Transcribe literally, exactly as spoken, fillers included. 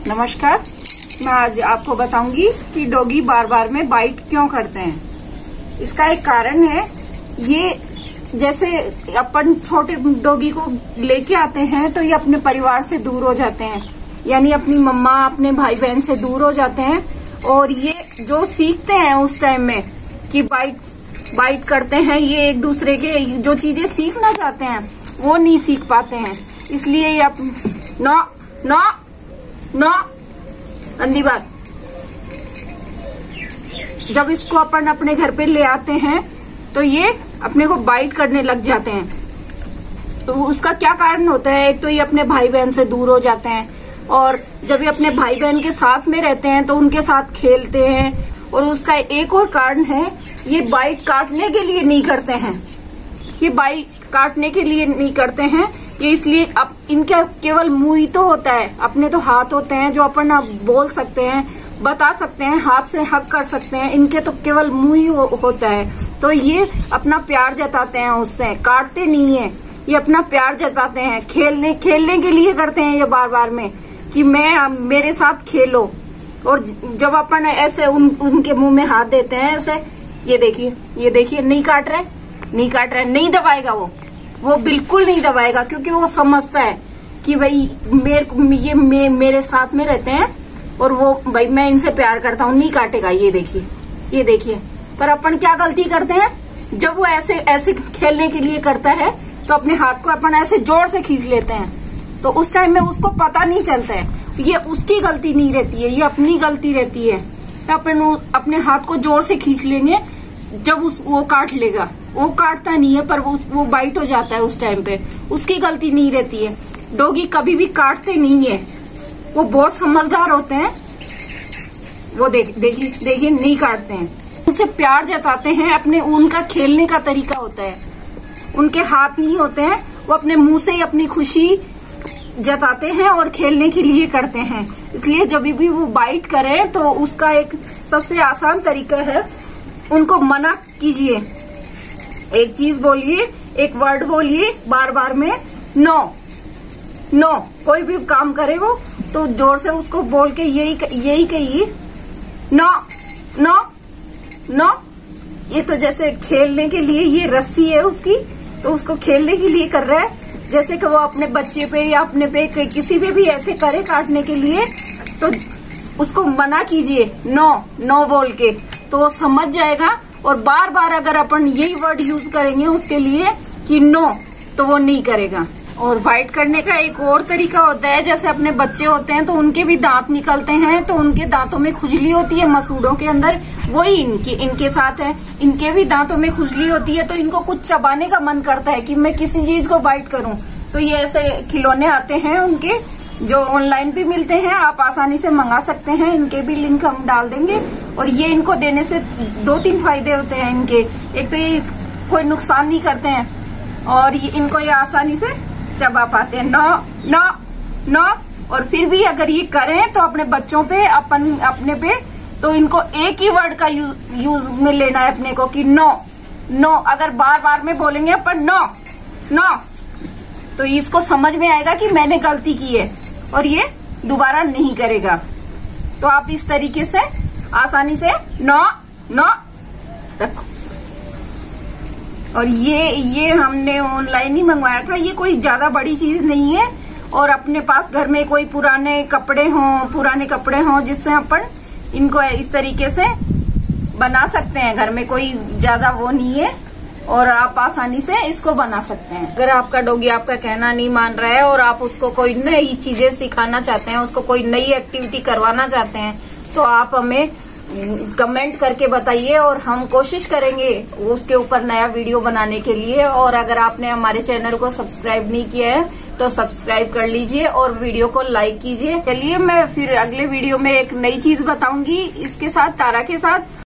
नमस्कार, मैं आज आपको बताऊंगी कि डॉगी बार बार में बाइट क्यों करते हैं। इसका एक कारण है, ये जैसे अपन छोटे डॉगी को लेके आते हैं तो ये अपने परिवार से दूर हो जाते हैं, यानी अपनी मम्मा अपने भाई बहन से दूर हो जाते हैं। और ये जो सीखते हैं उस टाइम में कि बाइट बाइट करते हैं, ये एक दूसरे के जो चीजें सीखना चाहते हैं वो नहीं सीख पाते हैं। इसलिए ये अप... नौ नौ नौ अंधी बात, जब इसको अपन अपने घर पे ले आते हैं तो ये अपने को बाइट करने लग जाते हैं। तो उसका क्या कारण होता है? एक तो ये अपने भाई बहन से दूर हो जाते हैं, और जब ये अपने भाई बहन के साथ में रहते हैं तो उनके साथ खेलते हैं। और उसका एक और कारण है, ये बाइट काटने के लिए नहीं करते हैं। ये बाइट काटने के लिए नहीं करते हैं ये इसलिए, अब इनका केवल मुंह ही तो होता है, अपने तो हाथ होते हैं जो अपन अब बोल सकते हैं, बता सकते हैं, हाथ से हक कर सकते हैं। इनके तो केवल मुंह ही हो, होता है। तो ये अपना प्यार जताते हैं, उससे काटते नहीं है। ये अपना प्यार जताते हैं, खेलने खेलने के लिए करते हैं ये बार बार में कि मैं मेरे साथ खेलो। और जब अपन ऐसे उन, उनके मुंह में हाथ देते हैं ऐसे, ये देखिए ये देखिए नहीं काट रहे नहीं काट रहे नहीं दबाएगा वो वो बिल्कुल नहीं दबाएगा, क्योंकि वो समझता है कि भाई मेरे ये मे, मेरे साथ में रहते हैं और वो भाई मैं इनसे प्यार करता हूँ, नहीं काटेगा। ये देखिए ये देखिए पर अपन क्या गलती करते हैं, जब वो ऐसे ऐसे खेलने के लिए करता है तो अपने हाथ को अपन ऐसे जोर से खींच लेते हैं। तो उस टाइम में उसको पता नहीं चलता है, ये उसकी गलती नहीं रहती है, ये अपनी गलती रहती है। तो अपन अपने हाथ को जोर से खींच लेंगे, जब उस वो काट लेगा, वो काटता नहीं है पर वो वो बाइट हो जाता है उस टाइम पे, उसकी गलती नहीं रहती है। डॉगी कभी भी काटते नहीं है, वो बहुत समझदार होते हैं। वो देख देखिए देखिए नहीं काटते हैं, उनसे प्यार जताते हैं। अपने उनका खेलने का तरीका होता है, उनके हाथ नहीं होते हैं, वो अपने मुंह से ही अपनी खुशी जताते हैं और खेलने के लिए करते हैं। इसलिए जब भी वो बाइट करें तो उसका एक सबसे आसान तरीका है, उनको मना कीजिए। एक चीज बोलिए, एक वर्ड बोलिए बार बार में, नो नो। कोई भी काम करे वो तो जोर से उसको बोल के यही यही कहिए, नो नो नो। ये तो जैसे खेलने के लिए, ये रस्सी है उसकी, तो उसको खेलने के लिए कर रहा है। जैसे कि वो अपने बच्चे पे या अपने पे किसी पे भी ऐसे करे काटने के लिए, तो उसको मना कीजिए नो नो बोल के, तो वो समझ जाएगा। और बार बार अगर अपन यही वर्ड यूज करेंगे उसके लिए कि नो, तो वो नहीं करेगा। और बाइट करने का एक और तरीका होता है, जैसे अपने बच्चे होते हैं तो उनके भी दांत निकलते हैं, तो उनके दांतों में खुजली होती है मसूड़ों के अंदर, वही इनके इनके साथ है। इनके भी दांतों में खुजली होती है, तो इनको कुछ चबाने का मन करता है कि मैं किसी चीज को बाइट करूं। तो ये ऐसे खिलौने आते हैं उनके, जो ऑनलाइन भी मिलते हैं, आप आसानी से मंगा सकते हैं। इनके भी लिंक हम डाल देंगे। और ये इनको देने से दो तीन फायदे होते हैं इनके। एक तो ये कोई नुकसान नहीं करते हैं, और ये इनको ये आसानी से चबा पाते हैं, नो नो नो। और फिर भी अगर ये करें तो अपने बच्चों पे, अपन अपने पे, तो इनको एक ही वर्ड का यू, यूज में लेना है अपने को कि नो नो। अगर बार बार में बोलेंगे अपन नो नो, तो इसको समझ में आएगा कि मैंने गलती की है और ये दोबारा नहीं करेगा। तो आप इस तरीके से आसानी से नो नो रखो। और ये ये हमने ऑनलाइन ही मंगवाया था, ये कोई ज्यादा बड़ी चीज नहीं है। और अपने पास घर में कोई पुराने कपड़े हों पुराने कपड़े हों जिससे अपन इनको इस तरीके से बना सकते हैं। घर में कोई ज्यादा वो नहीं है और आप आसानी से इसको बना सकते हैं। अगर आपका डॉगी आपका कहना नहीं मान रहा है और आप उसको कोई नई चीजें सिखाना चाहते हैं, उसको कोई नई एक्टिविटी करवाना चाहते हैं, तो आप हमें कमेंट करके बताइए और हम कोशिश करेंगे उसके ऊपर नया वीडियो बनाने के लिए। और अगर आपने हमारे चैनल को सब्सक्राइब नहीं किया है तो सब्सक्राइब कर लीजिए और वीडियो को लाइक कीजिए। चलिए मैं फिर अगले वीडियो में एक नई चीज बताऊंगी इसके साथ, तारा के साथ।